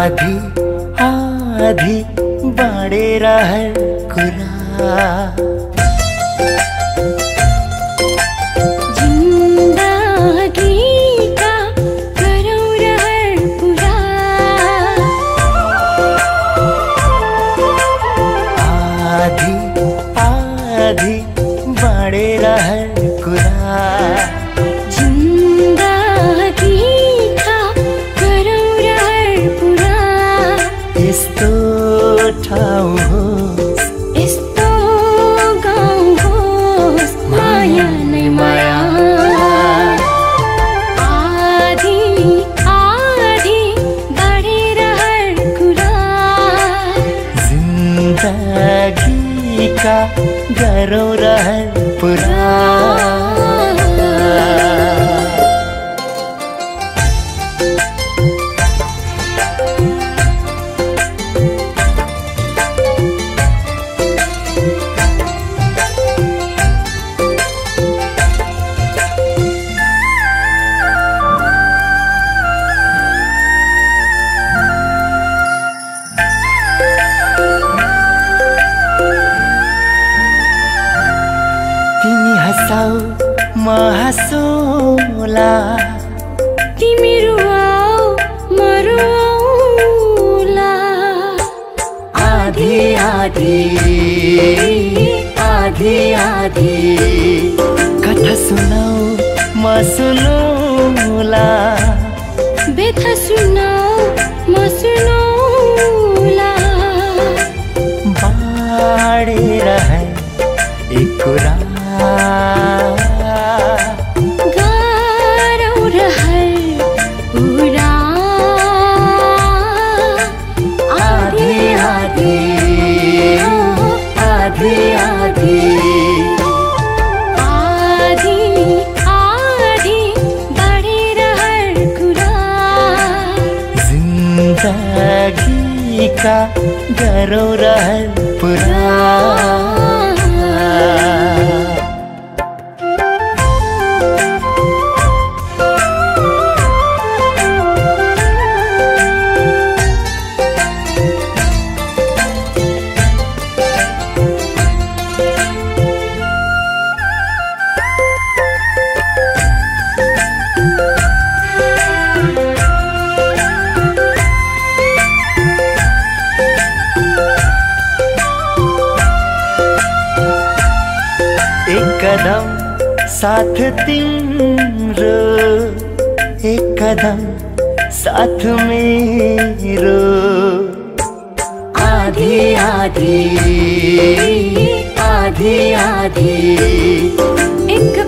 आधी आधी बाँडेर हर कुरा गरौँ रहर पुरा महसोला तिमी रुवाऊ मरुला आधी आधी आधी आधी कथा सुनाऊ म सुनौला बेथा सुनाऊ म सुनौला बाँडेर है एक कुरा जिन्दगीका गरौँ रहर पुरा कदम साथ तिम्रो एक कदम साथ मेरो आधी आधी आधी आधी एक